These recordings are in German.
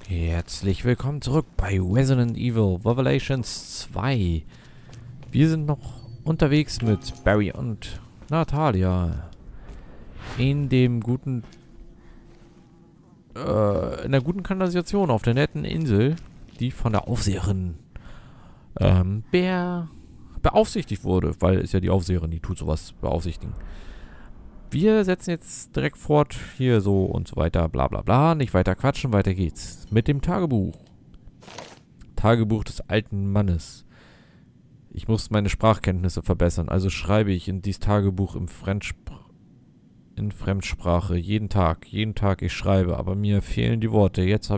Herzlich willkommen zurück bei Resident Evil Revelations 2. Wir sind noch unterwegs mit Barry und Natalia in dem guten in der guten Kanalisation auf der netten Insel, die von der Aufseherin beaufsichtigt wurde, weil es ja die Aufseherin, die tut sowas beaufsichtigen. Wir setzen jetzt direkt fort, hier so und so weiter, bla bla bla, nicht weiter quatschen, weiter geht's. Mit dem Tagebuch. Tagebuch des alten Mannes. Ich muss meine Sprachkenntnisse verbessern, also schreibe ich in dieses Tagebuch in Fremdsprache, jeden Tag ich schreibe, aber mir fehlen die Worte. Jetzt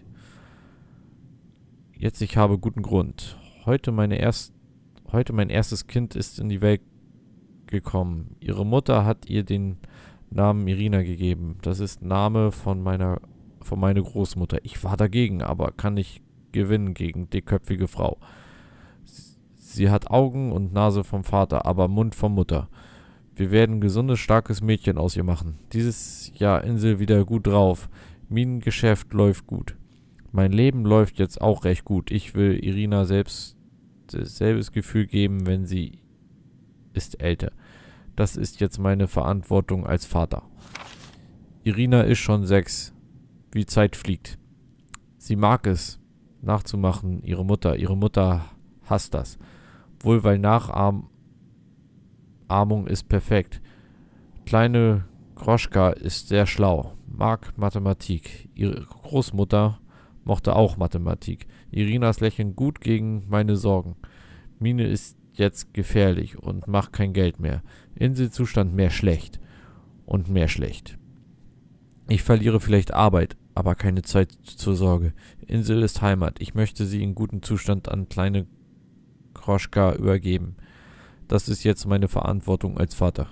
ich habe guten Grund. Heute mein erstes Kind ist in die Welt gekommen. Ihre Mutter hat ihr den Namen Irina gegeben. Das ist Name von meiner Großmutter. Ich war dagegen, aber kann nicht gewinnen gegen dickköpfige Frau. Sie hat Augen und Nase vom Vater, aber Mund von Mutter. Wir werden ein gesundes, starkes Mädchen aus ihr machen. Dieses Jahr Insel wieder gut drauf. Minengeschäft läuft gut. Mein Leben läuft jetzt auch recht gut. Ich will Irina selbes Gefühl geben, wenn sie ist älter. Das ist jetzt meine Verantwortung als Vater. Irina ist schon 6. Wie Zeit fliegt. Sie mag es, nachzumachen, ihre Mutter. Ihre Mutter hasst das. Wohl weil Nachahmung ist perfekt. Kleine Groschka ist sehr schlau, mag Mathematik. Ihre Großmutter mochte auch Mathematik. Irinas Lächeln gut gegen meine Sorgen. Mine ist jetzt gefährlich und macht kein Geld mehr. Inselzustand mehr schlecht und mehr schlecht. Ich verliere vielleicht Arbeit, aber keine Zeit zur Sorge. Insel ist Heimat. Ich möchte sie in gutem Zustand an kleine Kroschka übergeben. Das ist jetzt meine Verantwortung als Vater.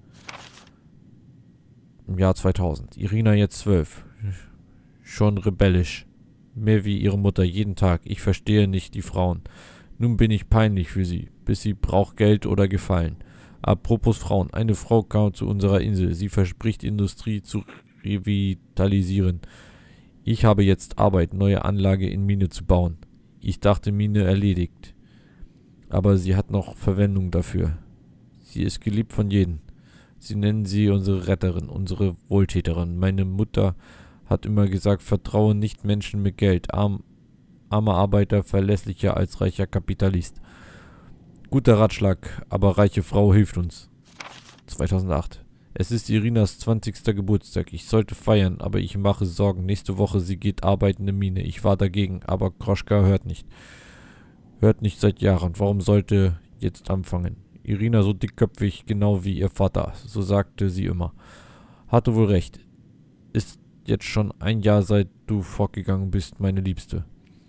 Im Jahr 2000. Irina jetzt 12. Schon rebellisch. Mehr wie ihre Mutter jeden Tag. Ich verstehe nicht die Frauen. Nun bin ich peinlich für sie, bis sie braucht Geld oder Gefallen. Apropos Frauen, eine Frau kam zu unserer Insel. Sie verspricht, Industrie zu revitalisieren. Ich habe jetzt Arbeit, neue Anlage in Mine zu bauen. Ich dachte, Mine erledigt. Aber sie hat noch Verwendung dafür. Sie ist geliebt von jedem. Sie nennen sie unsere Retterin, unsere Wohltäterin. Meine Mutter hat immer gesagt, vertraue nicht Menschen mit Geld. Armer Arbeiter verlässlicher als reicher Kapitalist. Guter Ratschlag, aber reiche Frau hilft uns. 2008. Es ist Irinas 20. Geburtstag. Ich sollte feiern, aber ich mache Sorgen. Nächste Woche, sie geht arbeiten in der Mine. Ich war dagegen, aber Kroschka hört nicht. Hört nicht seit Jahren. Warum sollte jetzt anfangen? Irina so dickköpfig, genau wie ihr Vater. So sagte sie immer. Hatte wohl recht. Ist jetzt schon ein Jahr, seit du fortgegangen bist, meine Liebste.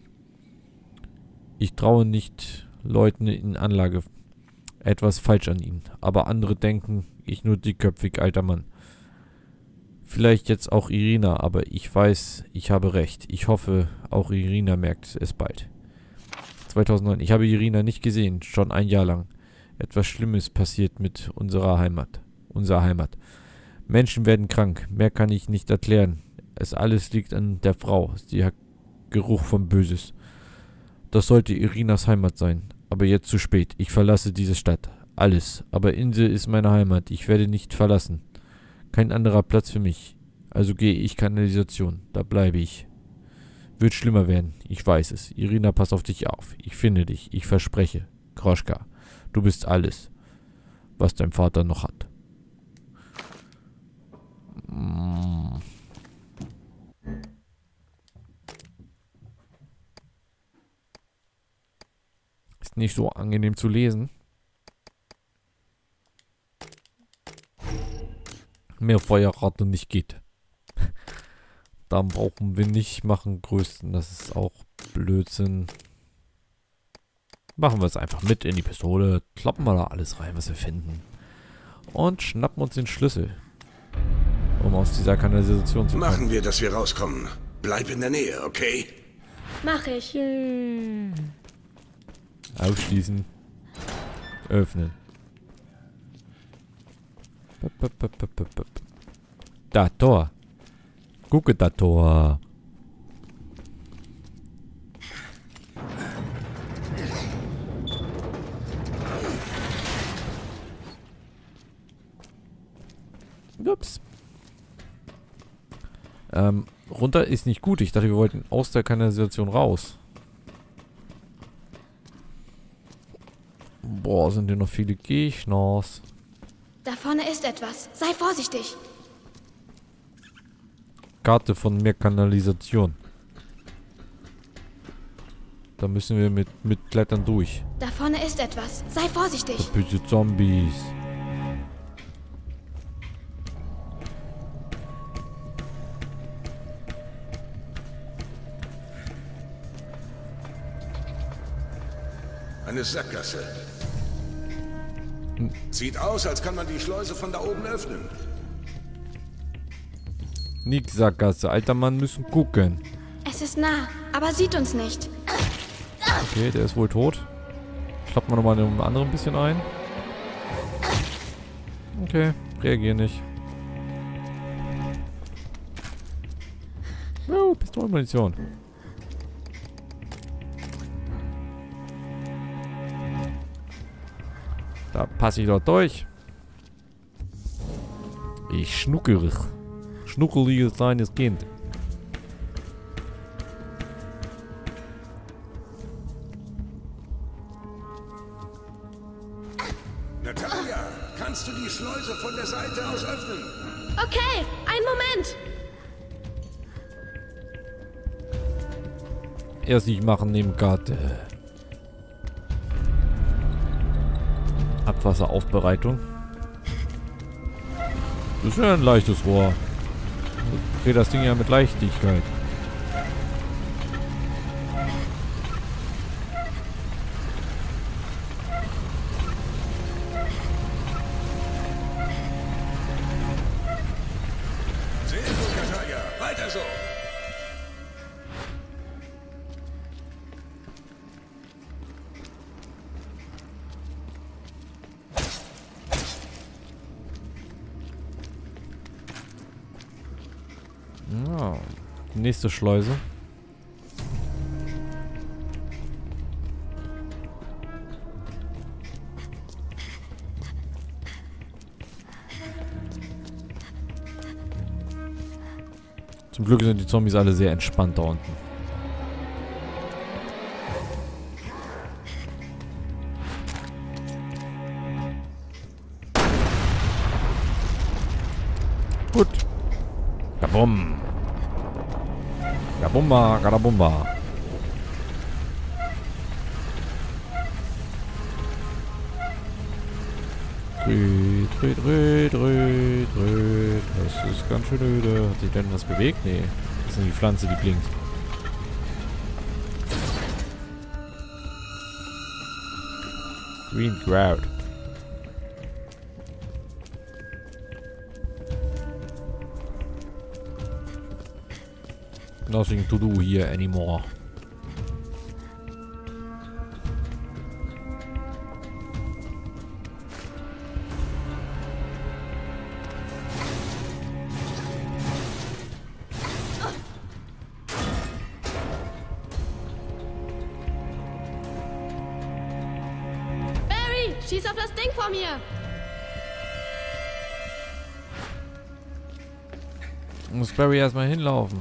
Ich traue nicht Leuten in Anlage. Etwas falsch an ihnen. Aber andere denken, ich nur dickköpfig alter Mann. Vielleicht jetzt auch Irina, aber ich weiß, ich habe recht. Ich hoffe, auch Irina merkt es bald. 2009. Ich habe Irina nicht gesehen, schon ein Jahr lang. Etwas Schlimmes passiert mit unserer Heimat. Menschen werden krank. Mehr kann ich nicht erklären. Es alles liegt an der Frau. Sie hat Geruch von Böses. Das sollte Irinas Heimat sein. Aber jetzt zu spät. Ich verlasse diese Stadt. Alles. Aber Insel ist meine Heimat. Ich werde nicht verlassen. Kein anderer Platz für mich. Also gehe ich Kanalisation. Da bleibe ich. Wird schlimmer werden. Ich weiß es. Irina, pass auf dich auf. Ich finde dich. Ich verspreche. Kroschka. Du bist alles, was dein Vater noch hat. Ist nicht so angenehm zu lesen. Mehr Feuerrate nicht geht. Dann brauchen wir nicht machen größten. Das ist auch Blödsinn. Machen wir es einfach mit in die Pistole. Kloppen wir da alles rein, was wir finden. Und schnappen uns den Schlüssel. Um aus dieser Kanalisation zu kommen. Machen wir, dass wir rauskommen. Bleib in der Nähe, okay? Mach ich. Aufschließen. Öffnen. Da, Tor. Gucke, da, Tor. Ups. Runter ist nicht gut. Ich dachte, wir wollten aus der Kanalisation raus. Boah, sind hier noch viele Gegners. Da vorne ist etwas. Sei vorsichtig. Karte von mehr Kanalisation. Da müssen wir mit Klettern durch. Da vorne ist etwas. Sei vorsichtig. Böse Zombies. Eine Sackgasse. Sieht aus, als kann man die Schleuse von da oben öffnen. Nix Sackgasse. Alter Mann, müssen gucken. Es ist nah, aber sieht uns nicht. Okay, der ist wohl tot. Schlappt man nochmal in einem anderen bisschen ein. Okay, reagier nicht. Oh, Pistolenmunition. Da passe ich doch durch. Ich schnuckelig. Schnuckeliges kleines Kind. Natalia, kannst du die Schleuse von der Seite aus öffnen? Okay, einen Moment. Erst nicht machen neben Karte. Abwasseraufbereitung. Das ist ja ein leichtes Rohr. Ich drehe das Ding ja mit Leichtigkeit. Sehr gut, Natalia. Weiter so. Ja, nächste Schleuse. Zum Glück sind die Zombies alle sehr entspannt da unten. Gut. Kabum. Kabumba, Kadabumba. Dreht. Das ist ganz schön öde. Hat sich denn was bewegt? Nee. Das ist nur die Pflanze, die blinkt. Green Crowd. Nothing to do here anymore. Barry, schieß auf das Ding vor mir. Muss Barry erstmal hinlaufen.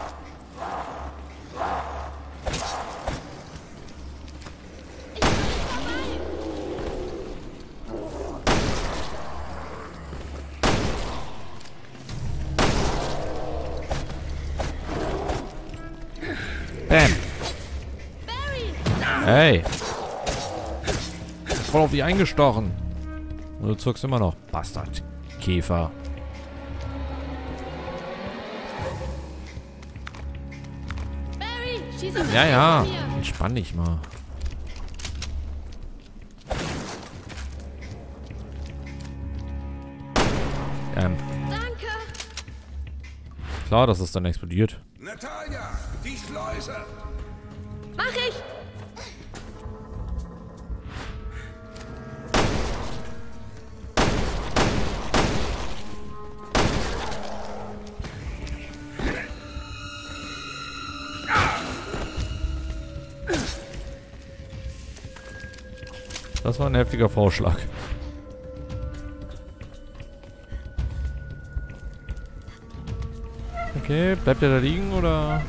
Bam. Hey. Voll auf dich eingestochen. Und du zuckst immer noch. Bastard. Käfer. Barry, schieß auf das Ja, Ding ja. vor mir. Entspann dich mal. Danke. Klar, dass es dann explodiert. Natalia, die Schleuse. Mach ich. Das war ein heftiger Vorschlag. Okay, bleibt er da liegen, oder?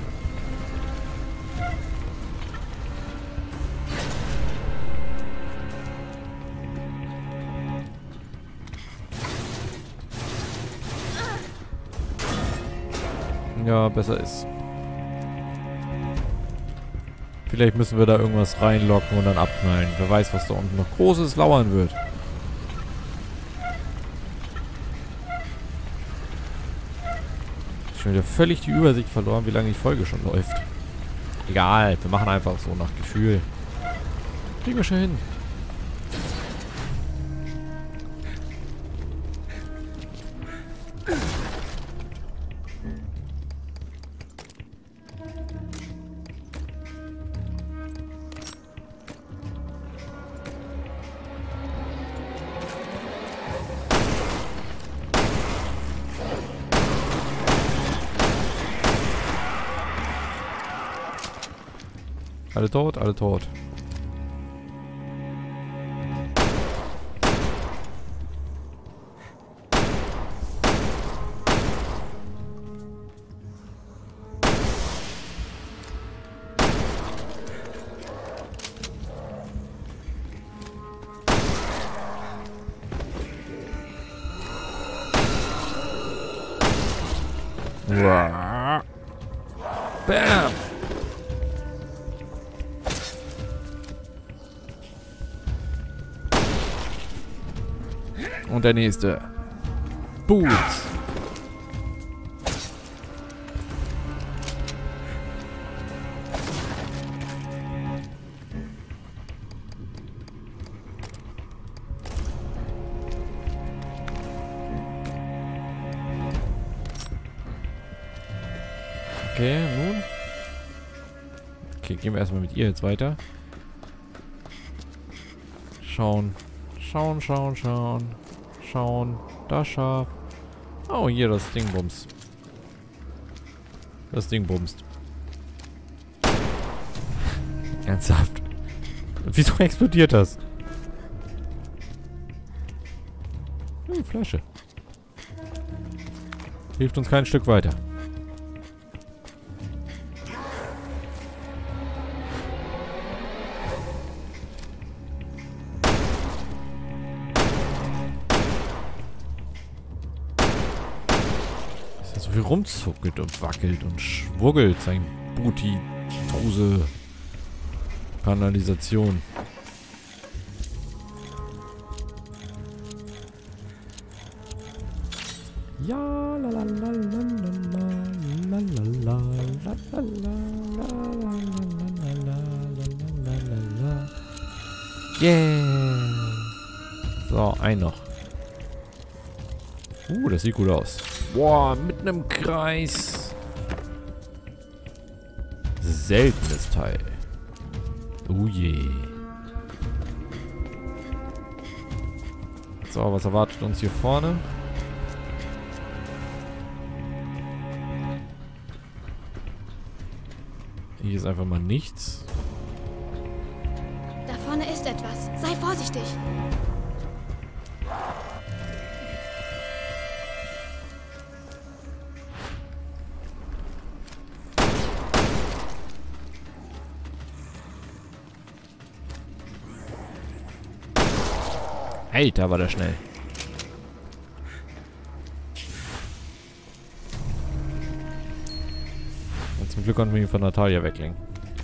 Ja, besser ist. Vielleicht müssen wir da irgendwas reinlocken und dann abknallen. Wer weiß, was da unten noch Großes lauern wird. Schon wieder völlig die Übersicht verloren, wie lange die Folge schon läuft. Egal, wir machen einfach so nach Gefühl. Kriegen wir schon hin. Alle tot, alle tot. Wow. Bam! Und der nächste. Boots. Okay, nun. Okay, gehen wir erstmal mit ihr jetzt weiter. Schauen. Schauen, schauen, schauen. Schauen. Da Schaf. Oh, hier das Ding bumst. Das Ding bumst. Ernsthaft. Wieso explodiert das? Flasche. Hilft uns kein Stück weiter. So viel rumzuckelt und wackelt und schwuggelt sein Booty-Dose Kanalisation. Ja, la la la la la la la la la la la. Yeah. So, ein noch. Das sieht gut aus. Boah, mitten im Kreis. Seltenes Teil. Oh je. So, was erwartet uns hier vorne? Hier ist einfach mal nichts. Da vorne ist etwas. Sei vorsichtig. Alter, war der schnell. Und zum Glück konnten wir ihn von Natalia weglenken.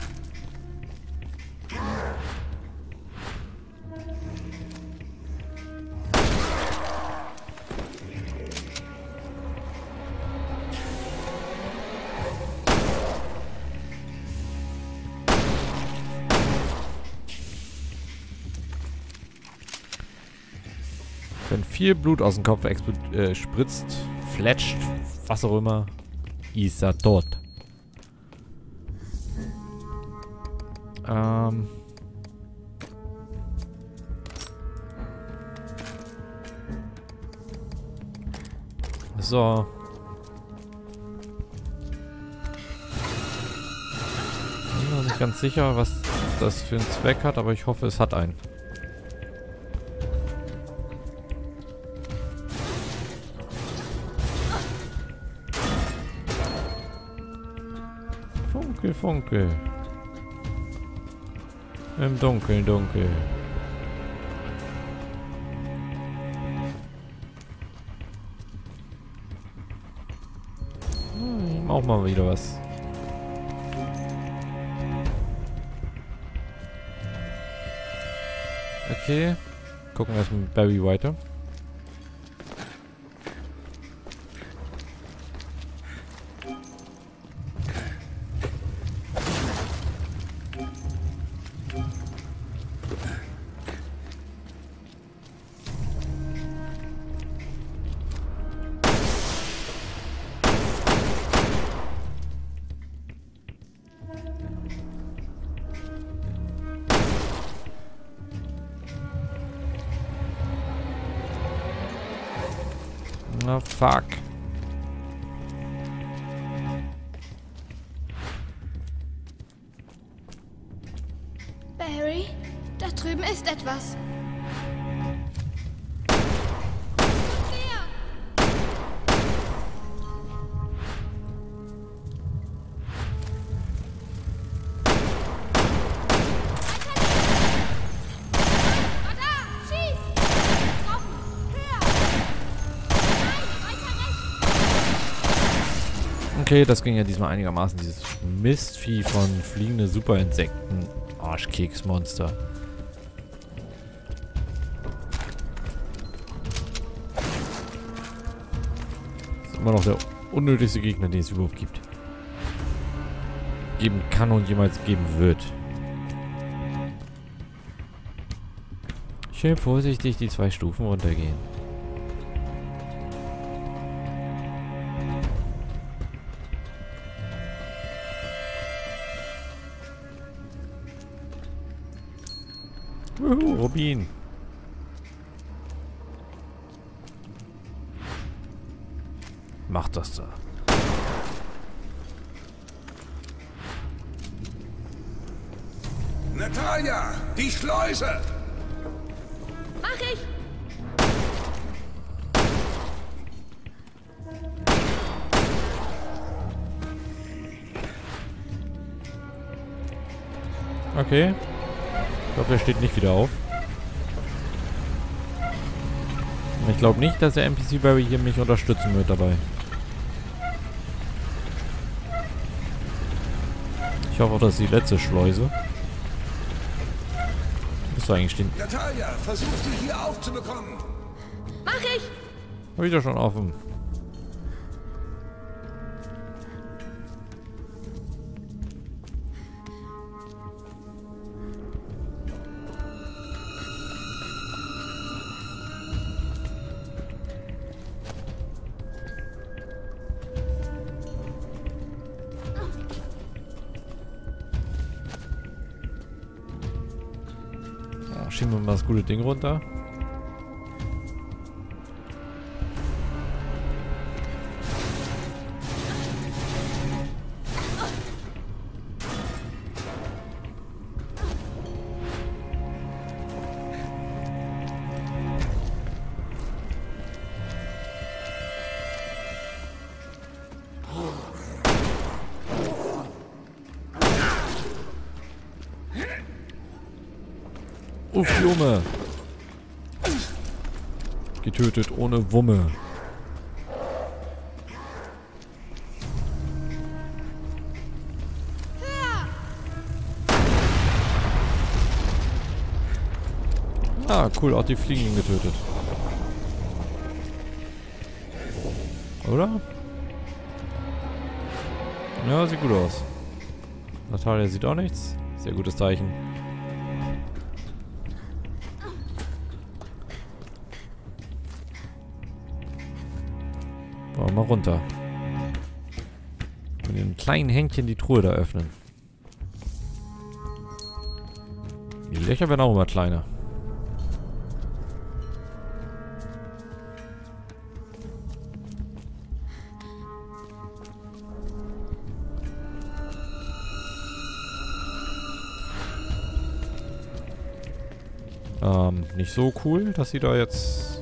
Wenn viel Blut aus dem Kopf spritzt, fletscht, was auch immer, ist er tot. So. Ich bin noch nicht ganz sicher, was das für einen Zweck hat, aber ich hoffe, es hat einen. Funkel, Funkel. Im Dunkeln, dunkel. Auch mal wieder was. Okay. Gucken wir erstmal mit Barry weiter. Na, fuck. Barry, da drüben ist etwas. Okay, das ging ja diesmal einigermaßen. Dieses Mistvieh von fliegende Superinsekten. Arschkeksmonster. Das ist immer noch der unnötigste Gegner, den es überhaupt gibt. Geben kann und jemals geben wird. Schön vorsichtig die 2 Stufen runtergehen. Rubin. Mach das da. Natalia, die Schleuse! Mach ich! Okay. Ich glaube, er steht nicht wieder auf. Ich glaube nicht, dass der NPC Barry hier mich unterstützen wird dabei. Ich hoffe auch, das ist die letzte Schleuse. Bist du eigentlich stehen? Natalia, versuch die hier aufzubekommen! Mach ich! Hab ich doch schon offen. Schieben wir mal das gute Ding runter. Uff, Junge. Getötet ohne Wumme. Ah, cool, auch die Fliegen getötet. Oder? Ja, sieht gut aus. Natalia sieht auch nichts. Sehr gutes Zeichen. Wollen wir mal runter. Mit den kleinen Händchen die Truhe da öffnen. Die Löcher werden auch immer kleiner. Nicht so cool, dass sie da jetzt...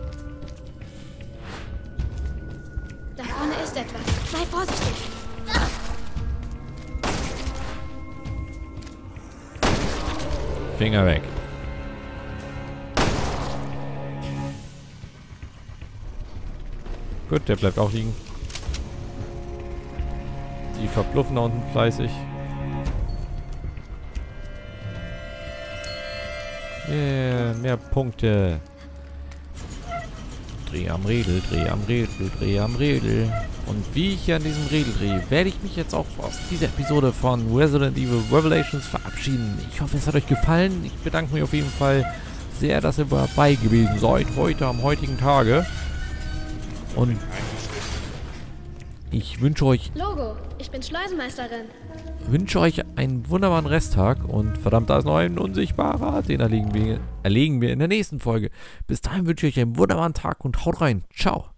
Da vorne ist etwas. Sei vorsichtig. Finger weg. Gut, der bleibt auch liegen. Die verbluffen da unten fleißig. Yeah, mehr Punkte. Dreh am Rädel, dreh am Rädel, dreh am Rädel. Und wie ich hier an diesem Rädel drehe, werde ich mich jetzt auch aus dieser Episode von Resident Evil Revelations verabschieden. Ich hoffe, es hat euch gefallen. Ich bedanke mich auf jeden Fall sehr, dass ihr dabei gewesen seid, heute am heutigen Tage. Und ich wünsche euch... Logo, ich bin Schleusenmeisterin. Wünsche euch einen wunderbaren Resttag und verdammt, da ist noch ein Unsichtbarer, den erlegen wir in der nächsten Folge. Bis dahin wünsche ich euch einen wunderbaren Tag und haut rein. Ciao.